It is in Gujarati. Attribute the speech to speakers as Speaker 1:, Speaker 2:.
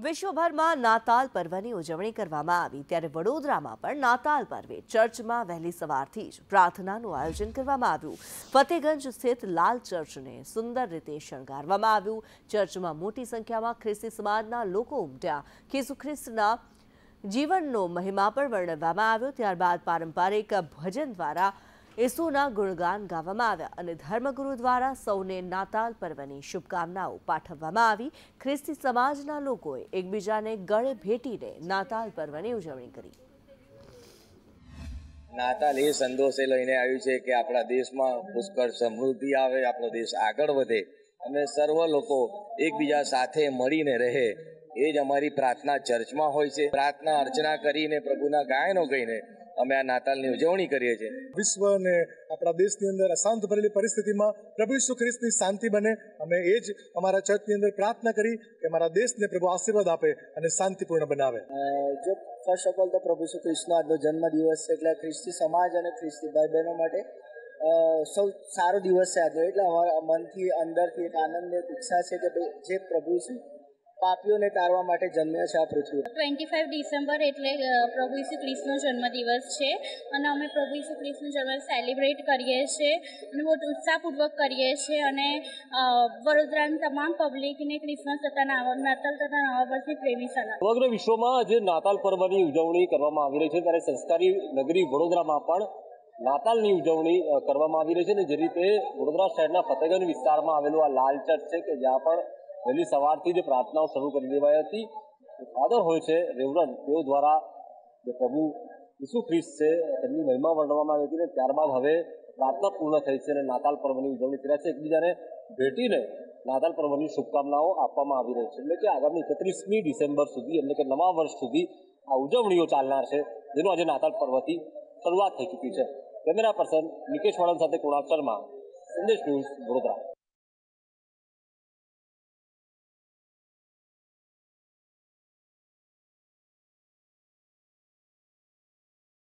Speaker 1: વિશ્વભરમાં નાતાલ પર્વની ઉજવણી કરવામાં આવી ત્યારે વડોદરામાં પણ નાતાલ પર્વે ચર્ચમાં વહેલી સવારથી જ પ્રાર્થનાનું આયોજન કરવામાં આવ્યું। ફતેગંજ સ્થિત લાલ ચર્ચને સુંદર રીતે શણગારવામાં આવ્યું। ચર્ચમાં મોટી સંખ્યામાં ખ્રિસ્તી સમાજના લોકો ઉમટ્યા। ઈસુ ખ્રિસ્તના જીવનનો મહિમા પણ વર્ણવવામાં આવ્યો। ત્યારબાદ પારંપરિક ભજન દ્વારા ઈસુના ગુણગાન ગાવામાં આવ્યા અને ધર્મગુરુ દ્વારા સૌને નાતાલ પર્વની શુભકામનાઓ પાઠવવામાં આવી। ખ્રિસ્તી સમાજના લોકોએ એકબીજાને ગળે ભેટીને નાતાલ પર્વની ઉજવણી કરી।
Speaker 2: નાતાલ એ સંદેશ લઈને આવ્યું છે કે આપણા દેશમાં પુષ્કળ સમૃદ્ધિ આવે, આપણો દેશ આગળ વધે અને સર્વ લોકો એકબીજા સાથે મળીને રહે। એ જ અમારી પ્રાર્થના ચર્ચમાં હોય છે। પ્રાર્થના અર્ચના કરીને પ્રભુના ગાયનો ગાઈને અમે આ નાતાલની ઉજવણી કરીએ છીએ।
Speaker 3: વિશ્વ અને આપણા દેશની અંદર અશાંત ભરેલી પરિસ્થિતિમાં પ્રભુ ઈસુ ખ્રિસ્તની શાંતિ બને, અમે એ જ અમારા ચર્ચની અંદર પ્રાર્થના કરી કે અમારા દેશને પ્રભુ આશીર્વાદ આપે અને શાંતિપૂર્ણ બનાવે।
Speaker 4: જો ફર્સ્ટ ઓફ ઓલ તો પ્રભુ ઈસુ ખ્રિસ્તનો આજનો જન્મદિવસ છે, એટલે ખ્રિસ્તી સમાજ અને ખ્રિસ્તી ભાઈ બહેનો માટે સૌ સારો દિવસ છે આજનો। એટલે અમારા મનથી અંદરથી એક આનંદ, એક ઉત્સાહ છે કે જે પ્રભુ ઈસુ પાપીઓને તારવા માટે જન્મ્યા છે આ પૃથ્વી।
Speaker 5: 25 ડિસેમ્બર એટલે પ્રભુ ઈસુ ખ્રિસ્તનો જન્મદિવસ છે અને અમે પ્રભુ ઈસુ ખ્રિસ્તનો જન્મ સેલિબ્રેટ કરીએ છીએ અને બહુ ઉત્સાહપૂર્વક કરીએ છીએ અને વડોદરાની તમામ પબ્લિકને ક્રિસમસ તથા નાતાલ તથા નવા વર્ષની પ્રેમી સલાહ।
Speaker 6: સમગ્ર વિશ્વમાં જે નાતાલ પર્વની ઉજવણી કરવામાં આવી રહી છે ત્યારે સંસ્કારી નગરી વડોદરામાં પણ નાતાલની ઉજવણી કરવામાં આવી રહી છે અને જે રીતે વડોદરા શહેરના ફતેગંજ વિસ્તારમાં આવેલું આ લાલ ચર્ચ છે કે જ્યાં પણ વહેલી સવારથી જ પ્રાર્થનાઓ શરૂ કરી દેવાઈ હતી। ફાધર હોય છે રેવરન્ડ, તેઓ દ્વારા જે પ્રભુ ઈસુ ખ્રિસ્ત છે તેમની મહિમા વર્ણવવામાં આવી હતી ને ત્યારબાદ હવે પ્રાર્થના પૂર્ણ થઈ છે અને નાતાલ પર્વની ઉજવણી કર્યા છે। એકબીજાને ભેટીને નાતાલ પર્વની શુભકામનાઓ આપવામાં આવી રહી છે। એટલે કે આગામી 31મી ડિસેમ્બર સુધી એટલે કે નવા વર્ષ સુધી આ ઉજવણીઓ ચાલનાર છે, જેનું આજે નાતાલ પર્વથી શરૂઆત થઈ ચૂકી છે। કેમેરા પર્સન નિકેશ વાળંદ સાથે કુણાલ શર્મા, સંદેશ ન્યૂઝ, વડોદરા।